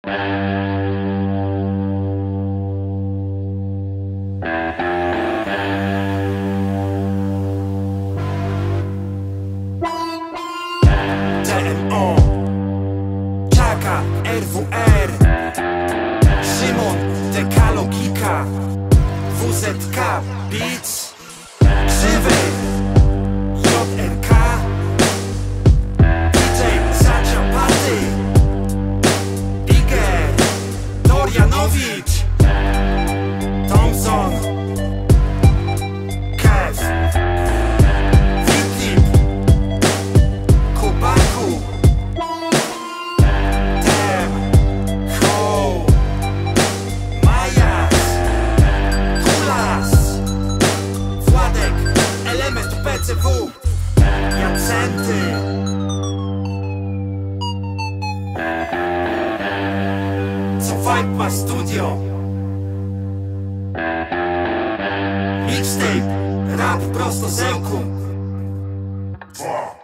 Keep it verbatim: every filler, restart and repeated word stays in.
D M O, Czaka, R W R, Szymon, Dekalogika, W Z K, Beats, Krzywy, J R K, D J Zaczapaty, Iger, Dorianowicz, Thompson, Kev, Witip, Kubaku, Dem, Ho, Majas, Kulas, Władek, Element P C W, Jacenty, co Vibe ma studio. Mixtape, rap prosto z Ełku.